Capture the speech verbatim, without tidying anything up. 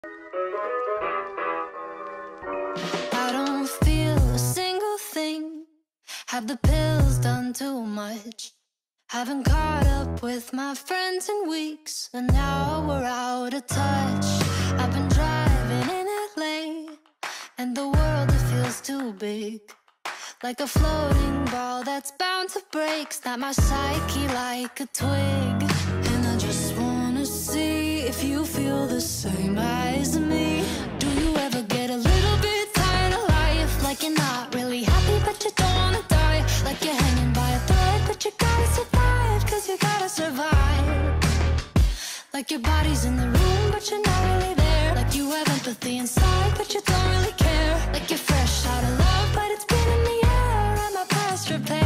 I don't feel a single thing. Have the pills done too much? Haven't caught up with my friends in weeks, and now we're out of touch. I've been driving in L A, and the world, it feels too big, like a floating ball that's bound to break. Snap my psyche like a twig. And I just wanna see if you feel the same as me. Do you ever get a little bit tired of life? Like you're not really happy but you don't wanna die. Like you're hanging by a thread but you gotta survive, cause you gotta survive. Like your body's in the room but you're not really there. Like you have empathy inside but you don't really care. Like you're fresh out of love but it's been in the air and my past repair.